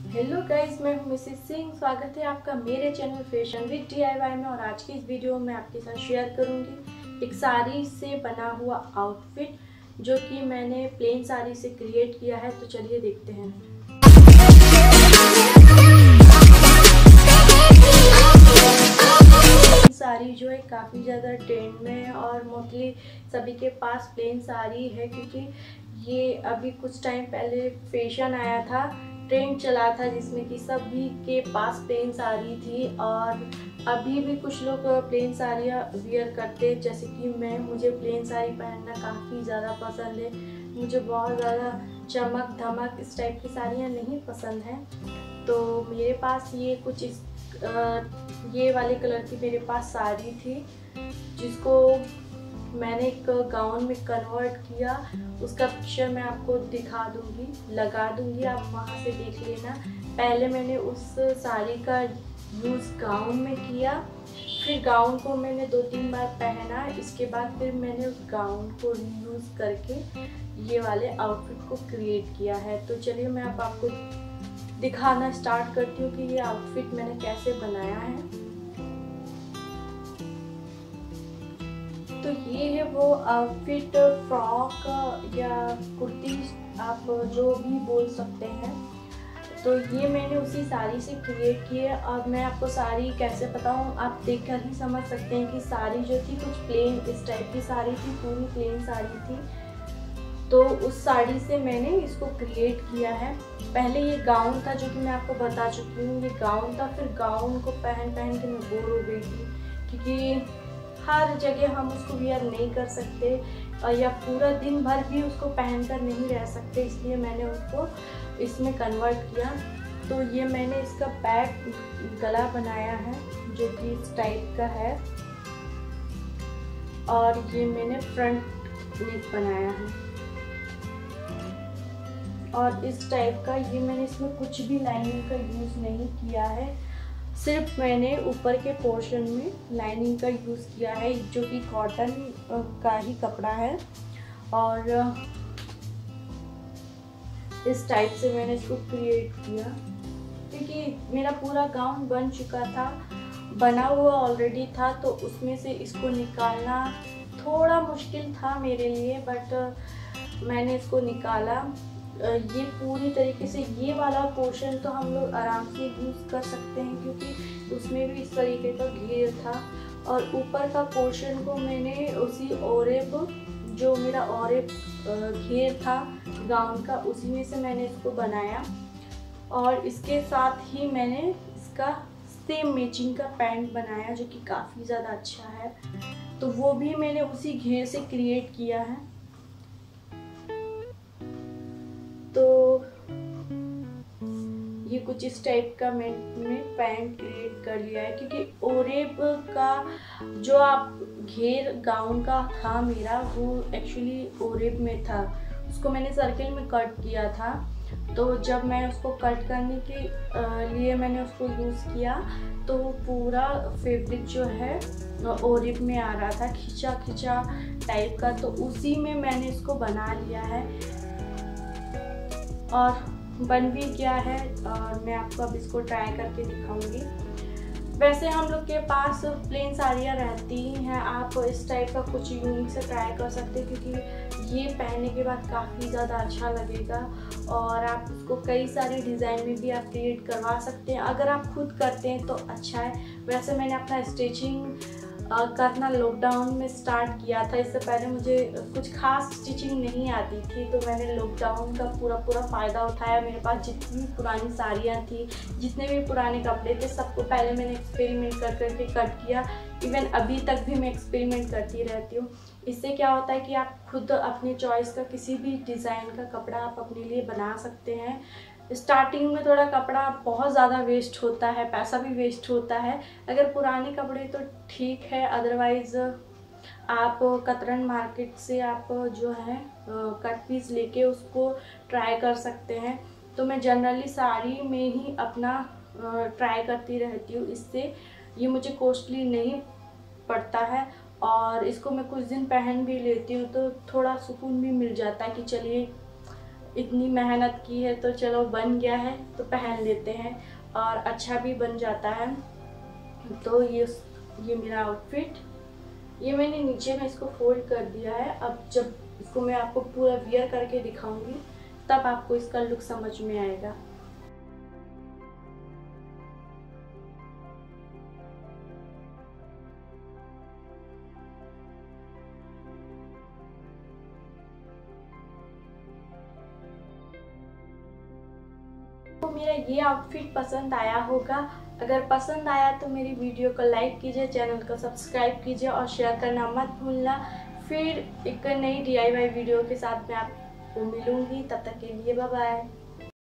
Hello guys, मैं हूं Mrs Singh. स्वागत है आपका मेरे चैनल फैशन विद DIY में। और आज की इस वीडियो में आपके साथ शेयर करूंगी एक साड़ी से बना हुआ आउटफिट जो कि मैंने प्लेन साड़ी से क्रिएट किया है। तो चलिए देखते हैं। साड़ी जो है काफ़ी ज़्यादा ट्रेंड में है और मोस्टली सभी के पास प्लेन साड़ी है, क्योंकि ये अभी कुछ टाइम पहले फैशन आया था, ट्रेंड चला था जिसमें कि सभी के पास प्लेन साड़ी थी। और अभी भी कुछ लोग प्लेन साड़ियाँ वियर करते हैं, जैसे कि मुझे प्लेन साड़ी पहनना काफ़ी ज़्यादा पसंद है। मुझे बहुत ज़्यादा चमक धमक इस टाइप की साड़ियाँ नहीं पसंद हैं। तो मेरे पास ये कुछ ये वाले कलर की मेरे पास साड़ी थी, जिसको मैंने एक गाउन में कन्वर्ट किया। उसका पिक्चर मैं आपको दिखा दूंगी, लगा दूंगी, आप वहाँ से देख लेना। पहले मैंने उस साड़ी का यूज़ गाउन में किया, फिर गाउन को मैंने 2-3 बार पहना। इसके बाद फिर मैंने उस गाउन को रीयूज़ करके ये वाले आउटफिट को क्रिएट किया है। तो चलिए मैं अब आपको दिखाना स्टार्ट करती हूँ कि ये आउटफिट मैंने कैसे बनाया है। तो ये है वो आउटफिट, फ्रॉक या कुर्ती आप जो भी बोल सकते हैं। तो ये मैंने उसी साड़ी से क्रिएट की है। और मैं आपको साड़ी कैसे बताऊँ, आप देखकर ही समझ सकते हैं कि साड़ी जो थी कुछ प्लेन इस टाइप की साड़ी थी, पूरी प्लेन साड़ी थी। तो उस साड़ी से मैंने इसको क्रिएट किया है। पहले ये गाउन था जो कि मैं आपको बता चुकी हूँ, ये गाउन था। फिर गाउन को पहन पहन के मैं बोर हो गई थी, क्योंकि हर जगह हम उसको वियर नहीं कर सकते या पूरा दिन भर भी उसको पहनकर नहीं रह सकते, इसलिए मैंने उसको इसमें कन्वर्ट किया। तो ये मैंने इसका बैक गला बनाया है जो कि इस टाइप का है, और ये मैंने फ्रंट नेक बनाया है और इस टाइप का। ये मैंने इसमें कुछ भी लाइनिंग का यूज़ नहीं किया है, सिर्फ मैंने ऊपर के पोर्शन में लाइनिंग का यूज़ किया है, जो कि कॉटन का ही कपड़ा है। और इस टाइप से मैंने इसको क्रिएट किया, क्योंकि मेरा पूरा गाउन बन चुका था, बना हुआ ऑलरेडी था। तो उसमें से इसको निकालना थोड़ा मुश्किल था मेरे लिए, बट मैंने इसको निकाला। ये पूरी तरीके से ये वाला पोर्शन तो हम लोग आराम से यूज़ कर सकते हैं, क्योंकि उसमें भी इस तरीके का घेर था। और ऊपर का पोर्शन को मैंने उसी ओरेब, जो मेरा ओरेब घेर था गाउन का, उसी में से मैंने इसको बनाया। और इसके साथ ही मैंने इसका सेम मैचिंग का पैंट बनाया, जो कि काफ़ी ज़्यादा अच्छा है। तो वो भी मैंने उसी घेर से क्रिएट किया है। तो ये कुछ इस टाइप का मैंने पैंट क्रिएट कर लिया है, क्योंकि ओरेब का जो आप घेर गाउन का था मेरा, वो एक्चुअली ओरेब में था। उसको मैंने सर्किल में कट किया था। तो जब मैं उसको कट करने के लिए मैंने उसको यूज़ किया, तो पूरा फैब्रिक जो है ओरेब में आ रहा था, खिंचा खिंचा टाइप का। तो उसी में मैंने इसको बना लिया है और बन भी गया है। और मैं आपको अब इसको ट्राई करके दिखाऊंगी। वैसे हम लोग के पास प्लेन साड़ियाँ रहती ही हैं, आप इस टाइप का कुछ यूनिक से ट्राई कर सकते हैं, क्योंकि ये पहनने के बाद काफ़ी ज़्यादा अच्छा लगेगा। और आप उसको कई सारे डिज़ाइन में भी आप क्रिएट करवा सकते हैं। अगर आप खुद करते हैं तो अच्छा है। वैसे मैंने अपना स्टिचिंग करना लॉकडाउन में स्टार्ट किया था। इससे पहले मुझे कुछ खास स्टिचिंग नहीं आती थी, तो मैंने लॉकडाउन का पूरा फ़ायदा उठाया। मेरे पास जितनी पुरानी साड़ियाँ थी, जितने भी पुराने कपड़े थे, सबको पहले मैंने एक्सपेरिमेंट कर करके कट किया। इवन अभी तक भी मैं एक्सपेरिमेंट करती रहती हूँ। इससे क्या होता है कि आप खुद अपने चॉइस का किसी भी डिज़ाइन का कपड़ा आप अपने लिए बना सकते हैं। स्टार्टिंग में थोड़ा कपड़ा बहुत ज़्यादा वेस्ट होता है, पैसा भी वेस्ट होता है। अगर पुराने कपड़े तो ठीक है, अदरवाइज़ आप कतरन मार्केट से आप जो है कट पीस लेके उसको ट्राई कर सकते हैं। तो मैं जनरली साड़ी में ही अपना ट्राई करती रहती हूँ। इससे ये मुझे कॉस्टली नहीं पड़ता है, और इसको मैं कुछ दिन पहन भी लेती हूँ तो थोड़ा सुकून भी मिल जाता है कि चलिए इतनी मेहनत की है तो चलो बन गया है तो पहन लेते हैं और अच्छा भी बन जाता है। तो ये मेरा आउटफिट, ये मैंने नीचे में इसको फोल्ड कर दिया है। अब जब इसको मैं आपको पूरा वियर करके दिखाऊंगी तब आपको इसका लुक समझ में आएगा। तो मेरा ये आउटफिट पसंद आया होगा। अगर पसंद आया तो मेरी वीडियो को लाइक कीजिए, चैनल को सब्सक्राइब कीजिए और शेयर करना मत भूलना। फिर एक नई DIY वीडियो के साथ मैं आपको मिलूंगी, तब तक के लिए बाय बाय।